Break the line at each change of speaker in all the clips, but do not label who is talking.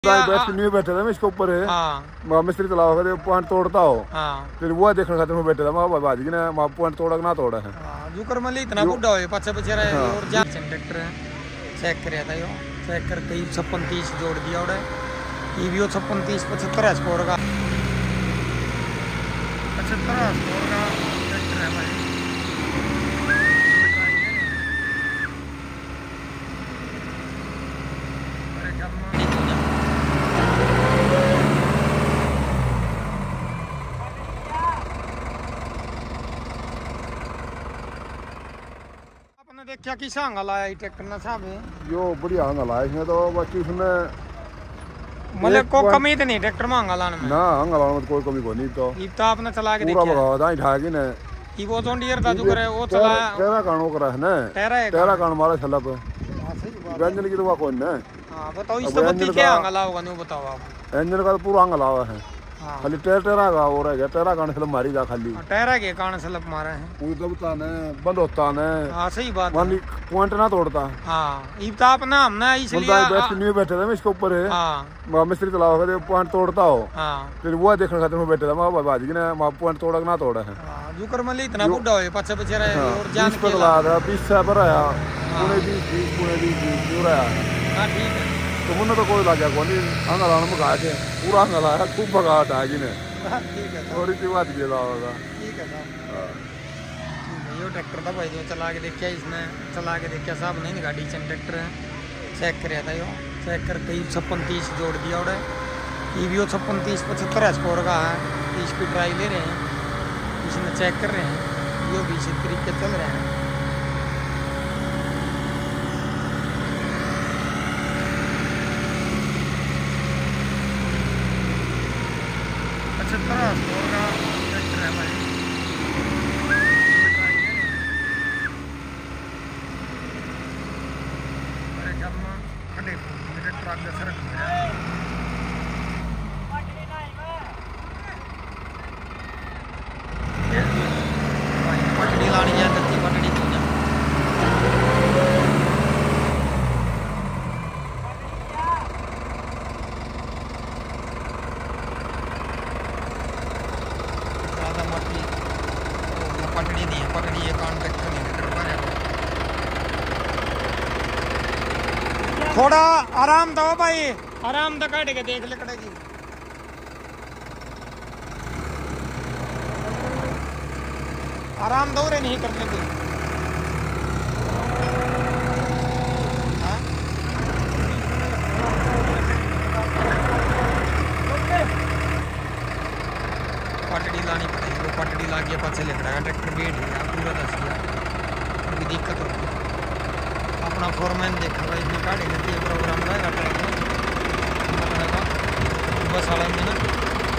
नहीं बैठे था मैं इसके ऊपर है। हाँ। मिस्त्री तलाव का पॉइंट तोड़ता हो। हाँ। फिर वो देखने खातिर मैं बैठे था मैं बाजी ने पॉइंट तोड़ा ना तोड़ा है।
जुकर मले इतना बुढ़ा हो पछे पछे रहे और जा ट्रैक्टर है चेक करया था यो चेक कर कई 56-30 जोड़ दिया उड़े ये भी 56-30 75 स्कोर का 75 स्कोर का ट्रैक्टर है भाई। देखा कि सांगा लाया ट्रैक्टर ना साहब
यो बढ़िया हंगा लाया इसने तो बाकी उसने
मतलब को कमी तो नहीं ट्रैक्टर में हंगा लाने में
ना हंगा लाने में कोई कमी को नहीं तो
ये तो आपने चला के देखा
पूरा भगावा था ठा के ने
ये वो जोन डियर था जो करे वो चला
तेरा कानो करा है ना तेरा कान मारा छला पे
हां सही बात
व्यंजन की तो वो कौन है।
हां बताओ इस तो बत्ती क्या हंगा लाओगा नहीं बताओ आप
इंजन का तो पूरा हंगा लावा है। खाली टेरा का हो रहा है टेरा कान से मारी जा खाली
टेरा के कान से लप मारा है
वो दबता ने बंद होता ने।
हां सही बात
वाली पॉइंट ना तोड़ता।
हां ये तो अपना हमने इसलिए
नहीं बैठे थे मैं इसके ऊपर है।
हां।
मिस्त्री तलाव का पॉइंट तोड़ता हो।
हां। फिर
वो देखने खातिर मैं बैठे था मैं बाजी ने पॉइंट तोड़ा ना तोड़ा है।
हां जुकर मले इतना बुढ़ा हो पछे पछे रहे और जान
के ला था 20 से पर आया पुणे 20 पूरा
हां ठीक है
तो मुन्ने तो कोई लगा कोनी हंगा लाने में गा के पूरा हंगा लाया खूब भगा था ने।
ठीक है
थोड़ी सी बात ये होगा।
ठीक है साहब ये ट्रैक्टर था भाई जो चला के देखा इसने चला के देखा साहब नहीं गाड़ी चन ट्रैक्टर है चेक करया था यो चेक कर कई 56-30 जोड़ दिया उड़े ये भी 56-30 75 स्कोर का है 30 की ट्राई ले रहे हैं इसमें चेक कर रहे हैं यो भी इसी तरीके चल रहे हैं। स्कोर का ट्रैक्टर है भाई मेरे ख्याल में खड़े मेरे ट्रक का सड़क पटड़ी लानी है दत्ती पटड़ी पटड़ी नहीं है पटड़ी ये कॉन्टेक्ट नहीं कर पा रहे थोड़ा आराम दो भाई आराम तो काट के देख ले कड़ेगी आराम दो रे नहीं करने की पटड़ी लानी पड़ेगी वो पटड़ी ला के पास लिख रहा है ट्रैक्टर बेट है पूरा दस गया अभी दिक्कत होगी अपना फोरमैन देखा भाई इसमें गाड़ी लेती है प्रोग्राम रहेगा ट्रैक में बस वाला में ना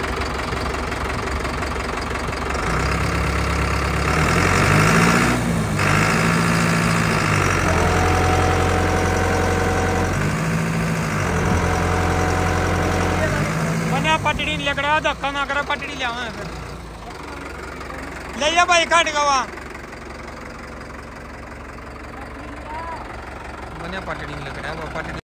पटड़ी नहीं लग रहा धक्का ना करा पटड़ी ले ले जा भाई काट गवा बनिया पटड़ी नहीं लग रहा वो पटड़ी